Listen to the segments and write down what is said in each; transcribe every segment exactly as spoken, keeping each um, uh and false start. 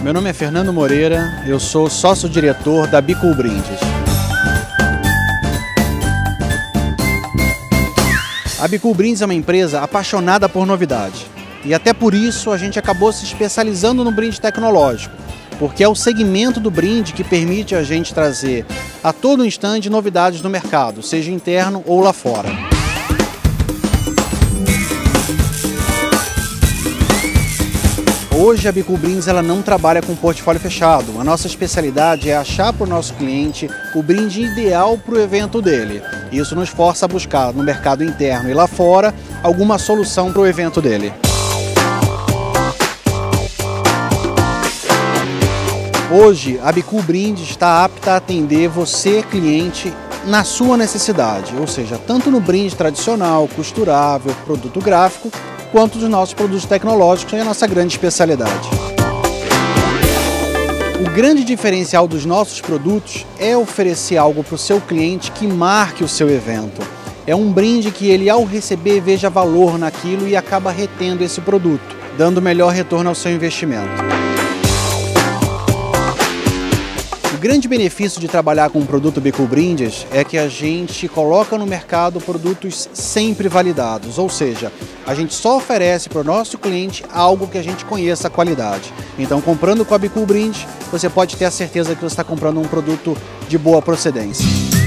Meu nome é Fernando Moreira, eu sou sócio-diretor da Bicool Brindes. A Bicool Brindes é uma empresa apaixonada por novidade. E até por isso a gente acabou se especializando no brinde tecnológico, porque é o segmento do brinde que permite a gente trazer a todo instante novidades no mercado, seja interno ou lá fora. Hoje a Bicool Brindes ela não trabalha com portfólio fechado. A nossa especialidade é achar para o nosso cliente o brinde ideal para o evento dele. Isso nos força a buscar no mercado interno e lá fora alguma solução para o evento dele. Hoje a Bicool Brindes está apta a atender você, cliente, na sua necessidade, ou seja, tanto no brinde tradicional, costurável, produto gráfico, quanto dos nossos produtos tecnológicos, é a nossa grande especialidade. O grande diferencial dos nossos produtos é oferecer algo para o seu cliente que marque o seu evento. É um brinde que ele, ao receber, veja valor naquilo e acaba retendo esse produto, dando melhor retorno ao seu investimento. O grande benefício de trabalhar com o produto Bicool Brindes é que a gente coloca no mercado produtos sempre validados, ou seja, a gente só oferece para o nosso cliente algo que a gente conheça a qualidade. Então, comprando com a Bicool Brindes, você pode ter a certeza que você está comprando um produto de boa procedência.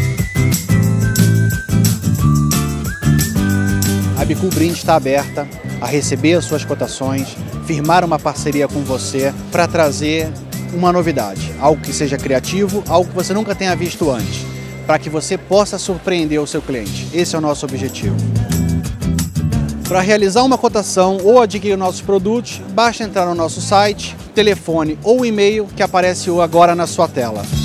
A Bicool Brindes está aberta a receber as suas cotações, firmar uma parceria com você para trazer uma novidade, algo que seja criativo, algo que você nunca tenha visto antes, para que você possa surpreender o seu cliente. Esse é o nosso objetivo. Para realizar uma cotação ou adquirir nossos produtos, basta entrar no nosso site, telefone ou e-mail que aparece agora na sua tela.